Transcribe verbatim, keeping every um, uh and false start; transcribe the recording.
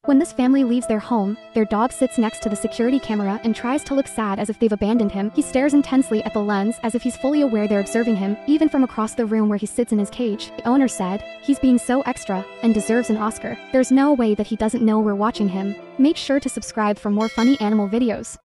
When this family leaves their home, their dog sits next to the security camera and tries to look sad as if they've abandoned him. He stares intensely at the lens as if he's fully aware they're observing him, even from across the room where he sits in his cage. The owner said, "He's being so extra and deserves an Oscar. There's no way that he doesn't know we're watching him." Make sure to subscribe for more funny animal videos.